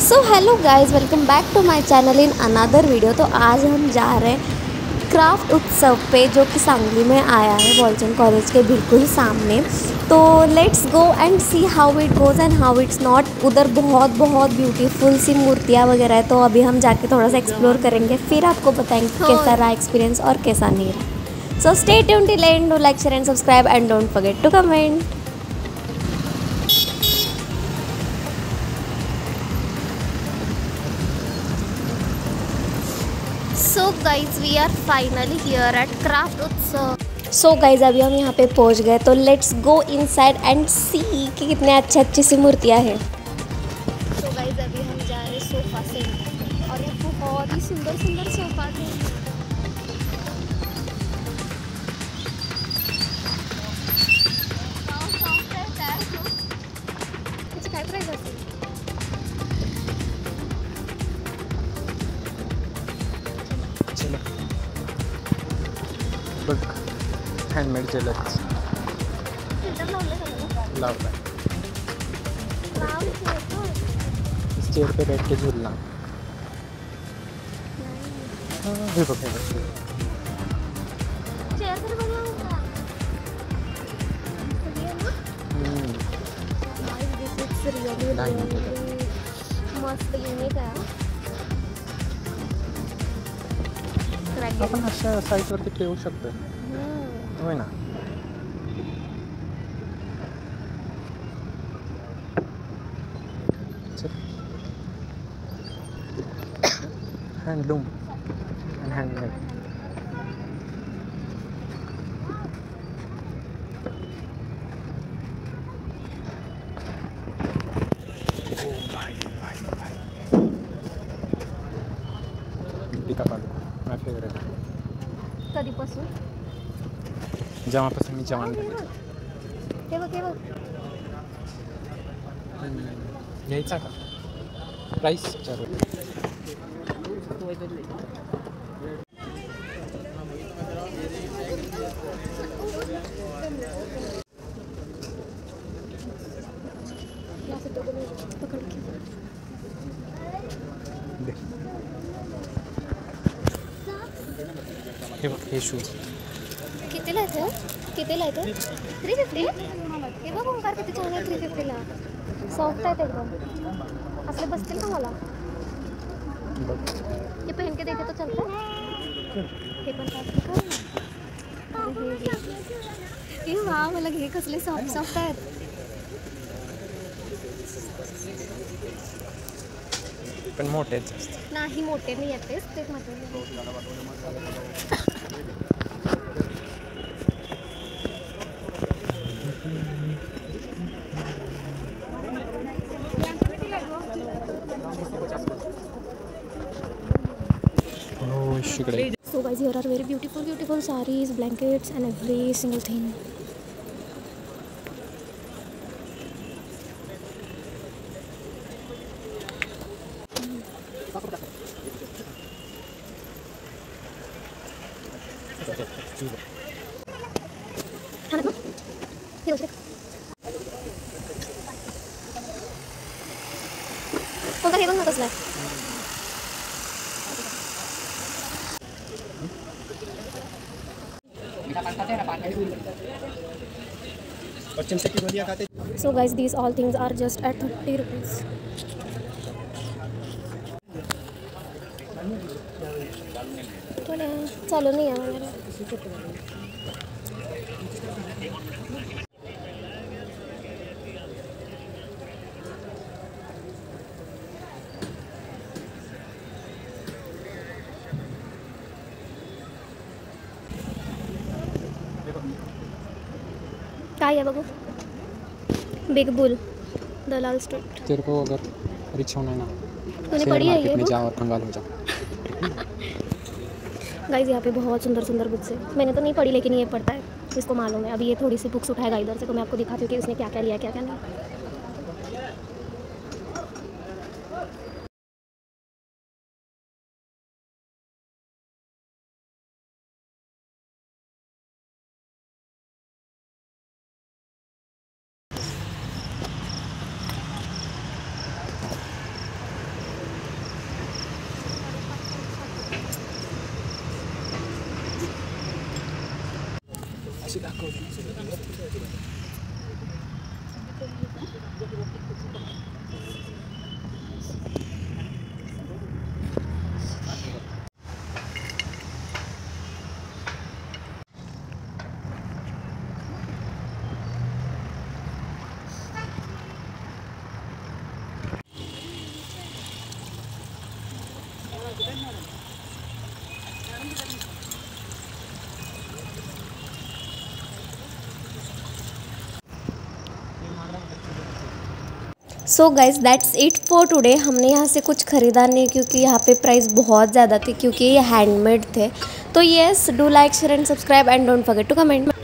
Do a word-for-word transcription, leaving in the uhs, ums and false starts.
So hello guys, welcome back to my channel in another video. तो आज हम जा रहे हैं क्राफ्ट उत्सव पे, जो कि सांगली में आया है, बॉलचंद कॉलेज के बिल्कुल सामने। तो let's go and see how it goes and how it's not. उधर बहुत बहुत ब्यूटीफुल सी मूर्तियाँ वगैरह है, तो अभी हम जाके थोड़ा सा एक्सप्लोर करेंगे, फिर आपको बताएंगे कैसा रहा एक्सपीरियंस और कैसा नहीं रहा। So stay tuned till end, do like, share and subscribe and don't forget to comment. So guys we are finally here at craft Utsav. So guys अभी हम यहाँ पे पहुँच गए, तो let's go inside and see कि कितने अच्छी अच्छी सी मूर्तियाँ हैं। सो गाइज अभी हम जा रहे हैं सोफ़ा से, और ये बहुत ही सुंदर सुंदर सोफ़ा थे। काय प्राइस असेल? बघ, हँडमेड ज्वेलरीज लावला इस चेयर पे बैठ के झूलना। हे बघ, हे बघ, मस्त युनिक आहे। आपण अशा साईटवरती ठेवू शकतो, होय ना? हँडलूम आणि handmade. Deepika Padukone my favourite. कधीपासून? जेव्हापासून मी जवान झाले. हे बघ, हे बघ. घ्यायचा का? प्राईस विचारू. हे बघ, हे शूज कितीला येते? कितीला येते? Three fifty. हे बघ ओंकार, किती छान आहे. थ्री फिफ्टीला सॉफ्ट आहेत एकदम. असले बसतील का मला? ये पहन के देखे तो चलता है? हे पण का? हे वा, मला हे कसले सॉफ्ट सॉफ्ट आहेत. पण मोठे आहेत जास्त. नाही, मोठे नाही येतेच ते मध्ये. हो, शिकडे. So guys, here are very beautiful beautiful sarees, blankets and every single thing. कोणता हे बघ ना कसला आहे. So guys, these all things are just at thirty rupees. चालू नहीं है मेरा. काय है बघू. Big bull, Dalal Street. तेरे को अगर रिक्शा होना है ना, तूने पढ़ी है ये? में जा और कंगाल हो जा. गाइस यहाँ पे बहुत सुंदर सुंदर बुक्स है. मैंने तो नहीं पढ़ी, लेकिन ये पढ़ता है, इसको मालूम है. अभी ये थोड़ी सी बुक्स उठाएगा इधर से, तो मैं आपको दिखाती हूँ कि इसने क्या क्या लिया क्या क्या नहीं. So guys that's it for today. हमने यहाँ से कुछ ख़रीदा नहीं क्योंकि यहाँ पे प्राइस बहुत ज़्यादा थी, क्योंकि ये हैंडमेड थे। तो yes, do like share and subscribe and don't forget to comment.